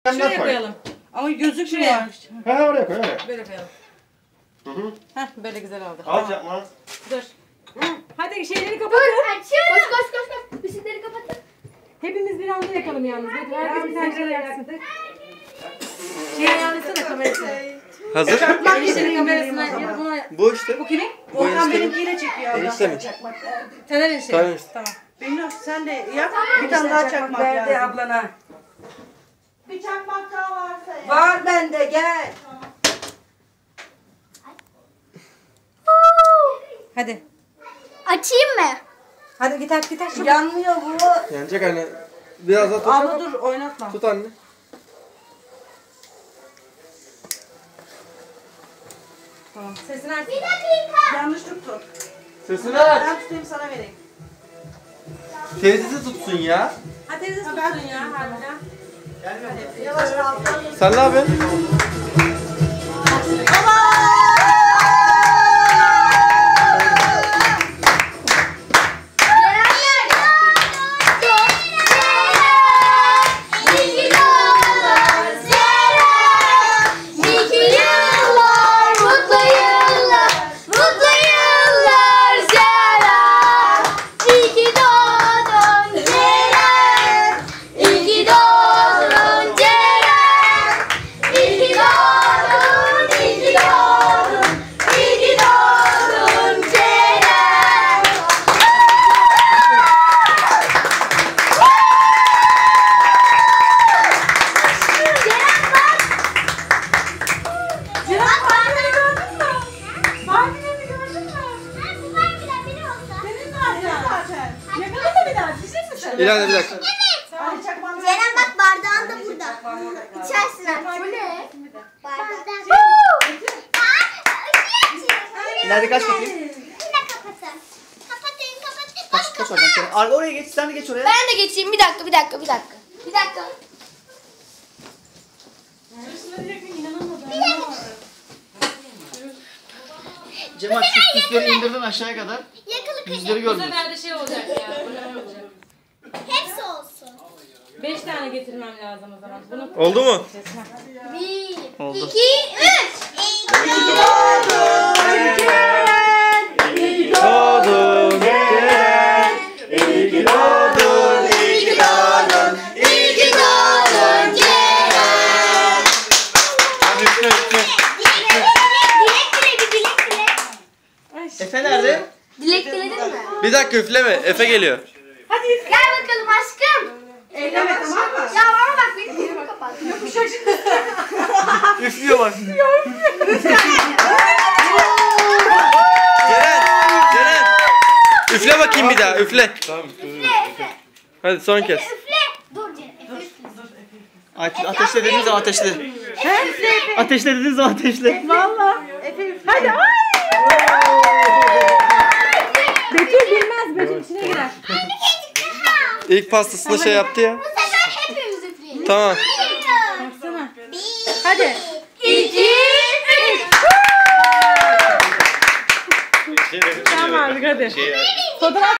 Şuraya koyalım. Ama gözlük Şuraya. var. Ha oraya koy oraya. Böyle koyalım. Heh, böyle güzel oldu. Az yapma. Dur. Hadi şeyleri kapatın. Açıyorum. Koş. Işıkları kapatın. Hepimiz bir anda yakalım yalnız. Herkes bir tane şey yaksın. Şey ayarlasana kamerasını. Hazır. Eniştenin kamerasına ya buna. Bu işte. Bu kimin? Bu Orhan eniştemin. benimkiyle çekiyor. Enişte mi? Taner enişte. Taner enişte. Tamam. Bennu sen de yap. Bir tane daha çakmak verdi lazım. ablana. Bir çakmak daha varsa ya. Var bende gel. Hadi. Açayım mı? Hadi git aç git aç. Yanmıyor bu. Yanacak anne. Biraz daha tut. Abla dur oynatma. Tut anne. Tamam. Sesini aç. Yanlış tuttu. Sesini aç. Ben tutayım sana vereyim. Teyzesi tutsun ya. Ha teyze tutsun ya harbiden. Yavaş alttan. Sen ne yapıyorsun? İleride bir dakika. Ceren bak bardağın da burada. İçersin artık. Bu ne? Bardak. İleride kaç bakayım? Yine kapatın. Kapatın. Kaç oradan Kerem. Oraya geç, sen de geç oraya. Ben de geçeyim. Bir dakika. Bir dakika. Cemal süsleri indirdin aşağıya kadar. Yakalı Yüzleri Bu görmüyoruz. sefer de şey olacak ya. Böyle olacak. hepsi olsun. 5 tane getirmem lazım o zaman. Bunu Oldu mu? 1, Oldu. 2, 3. Doğdun Ceren. İyi ki doğdun. İyi ki doğdun. İyi ki doğdun Ceren. Hadi üstüne üstüne. Efe nerede? Dilek diledin mi? Bir dakika üfleme. Efe geliyor. Gel bakalım aşkım. Eyleme tamam mı? Ya bana bak benim yerimi kapat. Üflüyor bak. Ceren. Üfle bakayım bir daha. Üfle. Hadi son kez. Üfle. Dur Ceren. Ateşlediğiniz zaman ateşle. Ateşlediğiniz zaman ateşle. Hadi ay. Betül bilmez. Betül içine girer. İlk pastasında şey yaptı ya. Bu sefer hepimiz üfleyelim. Tamam. Baksana. Hadi. 2, 3. Tamam artık hadi. Fotoğraf